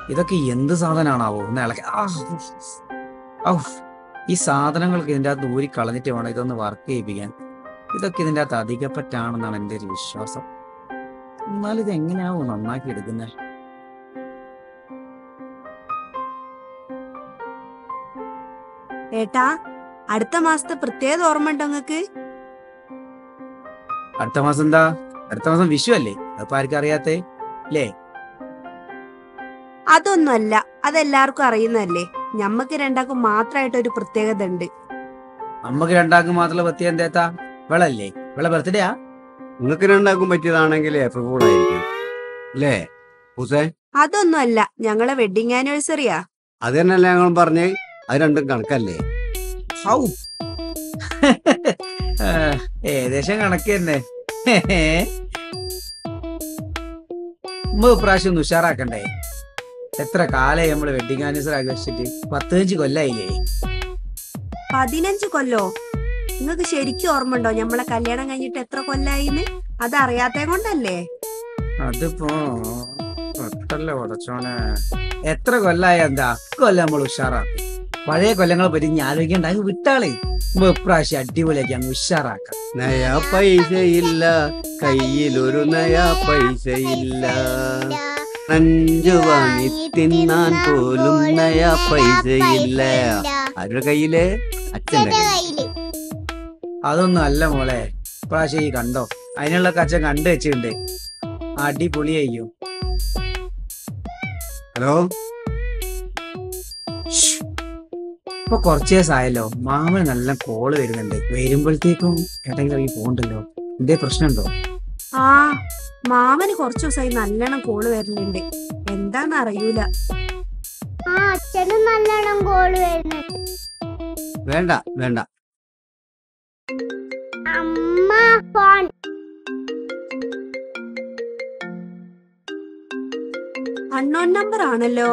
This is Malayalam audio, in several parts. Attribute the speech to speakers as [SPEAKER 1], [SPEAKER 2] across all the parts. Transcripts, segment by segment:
[SPEAKER 1] ഇതൊക്കെ എന്ത് സാധനമാണാവോ ഒന്ന് ഇളക്കി ഔ ഈ സാധനങ്ങൾക്ക് ഇതിൻ്റെ അകത്ത് ഊരി കളഞ്ഞിട്ട് വേണം ഇതൊന്ന് വർക്ക് ചെയ്യിപ്പിക്കാൻ. ഇതൊക്കെ ഇതിൻ്റെ അകത്ത് അധികപ്പറ്റാണെന്നാണ് എൻ്റെ ഒരു വിശ്വാസം. എന്നാലും ഇത് എങ്ങനെയാവോ നന്നാക്കി എടുക്കുന്നത്?
[SPEAKER 2] ഏട്ടാ, അടുത്ത മാസത്തെ പ്രത്യേകത ഓർമ്മ ഉണ്ടോ നിങ്ങക്ക്?
[SPEAKER 1] അടുത്ത മാസം എന്താ? അടുത്ത മാസം വിഷു അല്ലേ? അതിപ്പോ ആർക്കും അറിയാത്തേ അല്ലേ?
[SPEAKER 2] അതൊന്നുമല്ല, അതെല്ലാവർക്കും അറിയുന്നതല്ലേ. ഞമ്മക്ക് രണ്ടാക്കും മാത്രമായിട്ട് ഒരു പ്രത്യേകത ഉണ്ട്.
[SPEAKER 1] നമ്മക്ക് രണ്ടാക്കും മാത്രമുള്ള പ്രത്യേകം എന്താ? വെളല്ലേ? വെള ബർത്ത്ഡേയാ?
[SPEAKER 3] നിങ്ങൾക്ക് രണ്ടാക്കും പറ്റിയതാണെങ്കിൽ ഏപ്രിൽ ഫൂൾ ആയിരിക്കും അല്ലേ ഹുസേ?
[SPEAKER 2] അതൊന്നുമല്ല, ഞങ്ങളെ വെഡിങ് ആനിവേഴ്സറിയാ.
[SPEAKER 3] അത് തന്നെയല്ലേ ഞങ്ങൾ പറഞ്ഞ്. അത് രണ്ടും കണക്കല്ലേ?
[SPEAKER 1] ഔ ഏകദേശം കണക്ക് തന്നെ. ഇപ്രാവശ്യം ഒന്ന് ഉഷാറാക്കണ്ടേ? എത്ര കാലായി നമ്മള് വെഡിങ് ആനിവേഴ്സറി ആഘോഷിച്ചിട്ട്? 15 കൊല്ലായില്ലേ?
[SPEAKER 2] 15 കൊല്ലോ? നിങ്ങക്ക് ശരിക്കും ഓർമ്മ ഉണ്ടോ നമ്മളെ കല്യാണം കഴിഞ്ഞിട്ട് എത്ര കൊല്ലായിന്ന്? അതറിയാത്തേ കൊണ്ടല്ലേ.
[SPEAKER 1] അതിപ്പോ പെട്ടല്ലേ ഉടച്ചോനെ. എത്ര കൊല്ലായ എന്താ? കൊല്ലം നമ്മൾ ഉഷാറാക്കും. പഴയ കൊല്ലങ്ങളെ പറ്റി ഇനി ആലോചിക്കണ്ട, അങ്ങ് വിട്ടാളേ. ഇപ്രാവശ്യം അടിപൊളിയാക്കി അങ്ങ് ഉഷാറാക്കാം.
[SPEAKER 3] നയാ പൈസയില്ല കയ്യിലൊരു നയാ പൈസയില്ല, അഞ്ചു വാങ്ങി തിന്നാൻ പോലും നയാ പൈസയില്ല. ആരുടെ കയ്യില്? അച്ഛന്റെ കയ്യില്.
[SPEAKER 1] അതൊന്നും അല്ല മോളെ, ഇപ്രാവശ്യം ഈ കണ്ടോ, അതിനുള്ള അച്ഛൻ കണ്ടു വെച്ചിട്ടുണ്ട്. അടിപൊളിയായിരിക്കും.
[SPEAKER 3] ഹലോ,
[SPEAKER 1] ഇപ്പൊ കുറച്ച് ദിവസമായല്ലോ, മാമന് നല്ല കോള് വരുന്നുണ്ട്. വരുമ്പോഴത്തേക്കും ഏതെങ്കിലും ഈ പോണ്ടല്ലോ. എന്തേ പ്രശ്നമുണ്ടോ?
[SPEAKER 2] ആ, മാമന് കുറച്ചു ദിവസമായി നല്ലോണം കോള് വരുന്നുണ്ട്. എന്താന്ന് അറിയൂല.
[SPEAKER 4] അച്ഛനും നല്ലോണം കോള് വരുന്നുണ്ട്.
[SPEAKER 3] വേണ്ട വേണ്ട.
[SPEAKER 4] അമ്മ ഫോൺ.
[SPEAKER 2] അൺനോൺ നമ്പർ ആണല്ലോ.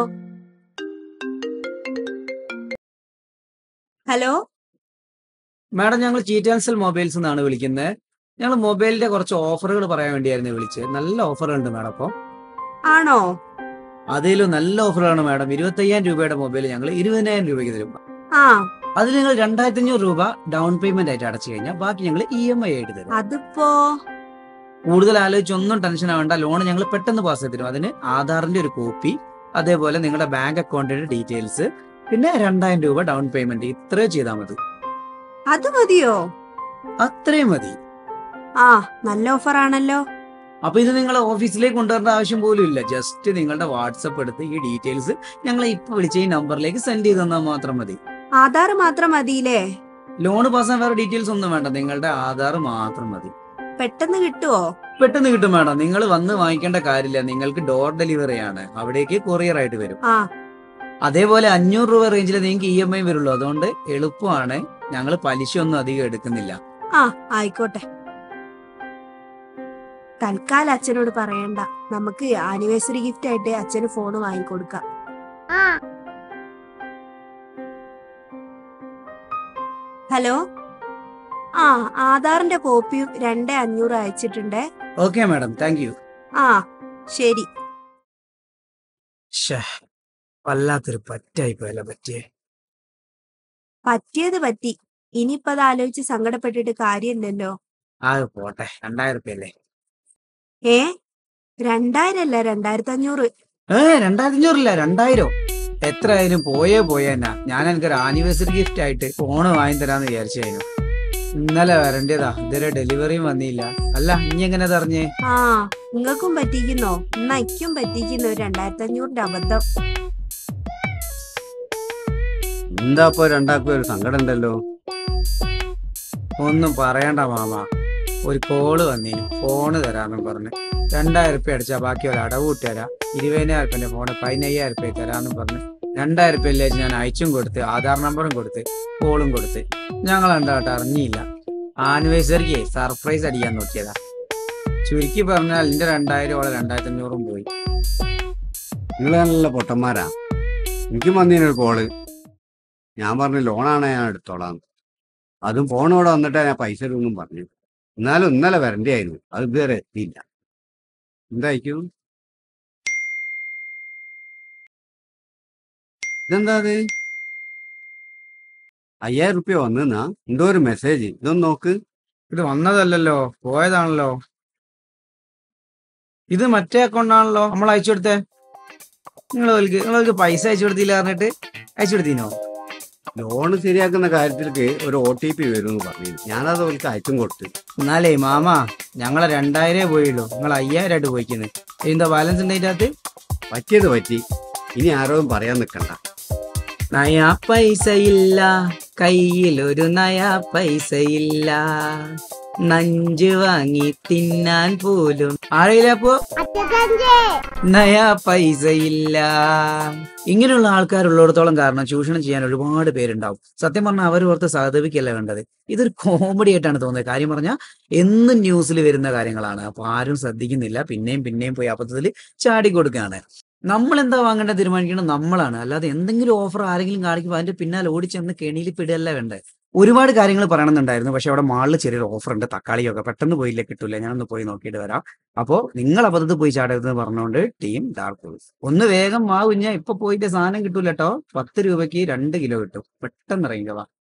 [SPEAKER 2] ഹലോ
[SPEAKER 1] മാഡം, ഞങ്ങൾ ചീറ്റാൻസൽ മൊബൈൽസ് എന്നാണ് വിളിക്കുന്നത്. ഞങ്ങൾ മൊബൈലിന്റെ കുറച്ച് ഓഫറുകൾ പറയാൻ വേണ്ടിയായിരുന്നു വിളിച്ചത്. നല്ല ഓഫറുണ്ട് മാഡം. അപ്പൊ
[SPEAKER 2] ആണോ?
[SPEAKER 1] അതിലും നല്ല ഓഫറാണ് മാഡം. 25,000 രൂപയുടെ മൊബൈൽ ഞങ്ങൾ 20,000 രൂപയ്ക്ക് തരും.
[SPEAKER 2] ആ,
[SPEAKER 1] അതിൽ നിങ്ങൾ 2,500 രൂപ ഡൗൺ പേയ്മെന്റ് ആയിട്ട് അടച്ചു കഴിഞ്ഞാൽ ബാക്കി ഞങ്ങൾ EMI ആയിട്ട് തരും.
[SPEAKER 2] അതിപ്പോ
[SPEAKER 1] കൂടുതൽ ആലോചിച്ചൊന്നും ടെൻഷൻ ആവേണ്ട. ലോൺ ഞങ്ങൾ പെട്ടെന്ന് പാസ് ചെയ്ത് തരും. അതിന് ആധാറിന്റെ ഒരു കോപ്പി, അതേപോലെ നിങ്ങളുടെ ബാങ്ക് അക്കൗണ്ടിന്റെ ഡീറ്റെയിൽസ്, പിന്നെ 2,000 രൂപ ഡൗൺ പേയ്മെന്റ്. ഇത്രയും ചെയ്താൽ മതി.
[SPEAKER 2] അത് മതിയോ?
[SPEAKER 1] അത്രയും മതി.
[SPEAKER 2] ആ, നല്ല ഓഫർ ആണല്ലോ.
[SPEAKER 1] അപ്പൊ ഇത് നിങ്ങളെ ഓഫീസിലേക്ക് കൊണ്ടുവരേണ്ട ആവശ്യം പോലും ഇല്ല. ജസ്റ്റ് നിങ്ങളുടെ വാട്സപ്പ് എടുത്ത് ഈ ഡീറ്റെയിൽസ് ഞങ്ങളെ ഇപ്പൊ വിളിച്ച ഈ നമ്പറിലേക്ക് സെൻഡ് ചെയ്ത് തന്നാൽ മാത്രം മതി.
[SPEAKER 2] ആധാർ മാത്രം മതിയില്ലേ?
[SPEAKER 1] ലോൺ പാസ്സാൻ വേറെ ഡീറ്റെയിൽസ് ഒന്നും വേണ്ട. നിങ്ങളുടെ ആധാർ മാത്രം മതി.
[SPEAKER 2] പെട്ടെന്ന് കിട്ടുവോ?
[SPEAKER 1] പെട്ടെന്ന് കിട്ടും മാഡം. നിങ്ങൾ വന്ന് വാങ്ങിക്കേണ്ട കാര്യമില്ല. നിങ്ങൾക്ക് ഡോർ ഡെലിവറി ആണ്. അവിടേക്ക് കൊറിയർ ആയിട്ട് വരും.
[SPEAKER 2] ആ,
[SPEAKER 1] അതേപോലെ 500 രൂപ റേഞ്ചിൽ നിങ്ങൾക്ക് EMI വരുള്ളൂ. അതുകൊണ്ട് എളുപ്പമാണ്. ഞങ്ങൾ പലിശ ഒന്നും അധികം എടുക്കുന്നില്ല.
[SPEAKER 2] ആ, ആയിക്കോട്ടെ. തൽക്കാലം അച്ഛനോട് പറയണ്ട. നമുക്ക് ആനിവേഴ്സറി ഗിഫ്റ്റ് ആയിട്ട് അച്ഛന് ഫോൺ വാങ്ങിക്കൊടുക്കാം.
[SPEAKER 4] ആ,
[SPEAKER 2] ഹലോ, ആ, ആധാറിന്റെ കോപ്പിയും 2,500 അയച്ചിട്ടുണ്ടേ.
[SPEAKER 1] Okay madam, thank you.
[SPEAKER 2] ആ, ശരി.
[SPEAKER 1] വല്ലാത്തൊരു പറ്റായി പോയല്ലോ പറ്റിയേ.
[SPEAKER 2] പറ്റിയത് പറ്റി. ഇനിയിപ്പോ അത് ആലോചിച്ച് സങ്കടപ്പെട്ടിട്ട് കാര്യമില്ലല്ലോ.
[SPEAKER 1] ആ പോട്ടെ, 2,000 രൂപയല്ലേ?
[SPEAKER 2] 2,000 അല്ല, 2,500.
[SPEAKER 1] 2,500 ഇല്ല, 2,000. എത്ര ആയാലും പോയെന്നാ. ഞാൻ എനിക്കൊരു ആനിവേഴ്സറി ഗിഫ്റ്റ് ആയിട്ട് ഫോണ് വാങ്ങി തരാന്ന് വിചാരിച്ചായിരുന്നു. ഇന്നലെ വരണ്ടതാ, ഇതുവരെ ഡെലിവറിയും വന്നില്ല. അല്ല, ഇനി എങ്ങനെ അറിഞ്ഞേ?
[SPEAKER 2] ആ, നിങ്ങൾക്കും പറ്റിക്കുന്നോ? എന്നാ ഇക്കും പറ്റിക്കുന്നു 2,500 അബദ്ധം.
[SPEAKER 3] എന്താ ഇപ്പൊ രണ്ടാക്കും ഒരു സങ്കടം ഉണ്ടല്ലോ?
[SPEAKER 1] ഒന്നും പറയണ്ട മാമ. ഒരു കോള് വന്നീന്, ഫോണ് തരാന്നും പറഞ്ഞ് 2,000 രൂപ അടിച്ചാ ബാക്കി ഒരു അടവ് കൂട്ടിത്തരാം. 20,000 രൂപന്റെ ഫോണ് 15,000 രൂപ തരാന്നും പറഞ്ഞ് 2,000 രൂപയില്ലേ ഞാൻ അയച്ചും കൊടുത്ത്, ആധാർ നമ്പറും കൊടുത്ത്, കോളും കൊടുത്ത്. ഞങ്ങൾ എന്തായിട്ട് അറിഞ്ഞില്ല. ആനിവേഴ്സറിക്ക് സർപ്രൈസ് അടിക്കാൻ നോക്കിയതാ. ചുരുക്കി പറഞ്ഞാൽ എന്റെ 2,000 ഓളെ 2,500 പോയി.
[SPEAKER 3] നിങ്ങൾ നല്ല പൊട്ടന്മാരാ. എനിക്കും വന്നീനൊരു കോള്. ഞാൻ പറഞ്ഞു ലോണാണ് ഞാൻ എടുത്തോളാം. അതും ഫോണോടെ വന്നിട്ടാ ഞാൻ പൈസ ഇടുമെന്നും പറഞ്ഞു. എന്നാലും ഇന്നലെ വരണ്ടയായിരുന്നു. അത് ഇതുവരെ എത്തിയില്ല. എന്തായിരിക്കും? ഇതെന്താ അത്? 5000 വന്നാ എന്തോ ഒരു മെസ്സേജ്. ഇതൊന്ന് നോക്ക്.
[SPEAKER 1] ഇത് വന്നതല്ലല്ലോ, പോയതാണല്ലോ. ഇത് മറ്റേ അക്കൗണ്ടാണല്ലോ നമ്മൾ അയച്ചു കൊടുത്തേ. നിങ്ങൾക്ക് പൈസ അയച്ചു കൊടുത്തില്ല പറഞ്ഞിട്ട് അയച്ചു കൊടുത്തീനോ?
[SPEAKER 3] ലോണ് ശരിയാക്കുന്ന കാര്യത്തിലേക്ക് ഒരു OTP വരുമെന്ന് പറഞ്ഞു. ഞാനത് അവർക്ക് അയച്ചും കൊടുത്തു.
[SPEAKER 1] എന്നാലേ മാമ, ഞങ്ങളെ 2000 പോയുള്ളൂ, നിങ്ങൾ 5000 പോയിക്കുന്നത്. എന്താ ബാലൻസ് ഉണ്ട് അതിൻ്റെ അകത്ത്?
[SPEAKER 3] പറ്റിയത് പറ്റി, ഇനി ആരോടും പറയാൻ നിൽക്കണ്ട.
[SPEAKER 1] നയാ പൈസയില്ല കയ്യിൽ, ഒരു നയാ പൈസയില്ല, നഞ്ച് വാങ്ങി തിന്നാൻ പോലും ആരെയില്ലപ്പോ
[SPEAKER 4] അച്ഛൻ്റെ
[SPEAKER 1] നയാ പൈസയില്ല. ഇങ്ങനെയുള്ള ആൾക്കാരുള്ളിടത്തോളം കാരണം ചൂഷണം ചെയ്യാൻ ഒരുപാട് പേരുണ്ടാവും. സത്യം പറഞ്ഞാൽ അവർ ഓർത്ത് സഹതപിക്കല്ല വേണ്ടത്. ഇതൊരു കോമഡി ആയിട്ടാണ് തോന്നുന്നത്. കാര്യം പറഞ്ഞാൽ എന്നും ന്യൂസിൽ വരുന്ന കാര്യങ്ങളാണ്. അപ്പൊ ആരും ശ്രദ്ധിക്കുന്നില്ല, പിന്നെയും പോയി അബദ്ധത്തിൽ ചാടിക്കൊടുക്കുകയാണ്. നമ്മൾ എന്താ വാങ്ങേണ്ടത് തീരുമാനിക്കുന്നത് നമ്മളാണ്. അല്ലാതെ എന്തെങ്കിലും ഓഫർ ആരെങ്കിലും കാണിക്കുമ്പോൾ അതിന്റെ പിന്നാലെ ഓടിച്ചെന്ന് കെണിയിൽ പിടുകയല്ല വേണ്ടത്. ഒരുപാട് കാര്യങ്ങൾ പറയണമെന്നുണ്ടായിരുന്നു, പക്ഷെ അവിടെ മാളിൽ ചെറിയൊരു ഓഫർ ഉണ്ട്, തക്കാളിയൊക്കെ പെട്ടെന്ന് പോയില്ല, കിട്ടൂല. ഞാനൊന്ന് പോയി നോക്കിയിട്ട് വരാം. അപ്പോൾ നിങ്ങൾ അബദ്ധത്തിൽ പോയി ചാടരുതെന്ന് പറഞ്ഞുകൊണ്ട് ടീം ഡാർക്ക് ഹോഴ്സ് ഒന്ന് വേഗം കുഞ്ഞാ, ഇപ്പൊ പോയിട്ട് സാധനം കിട്ടൂല കേട്ടോ. 10 രൂപയ്ക്ക് 2 കിലോ കിട്ടും. പെട്ടെന്ന് ഇറങ്ങിക്കവാ.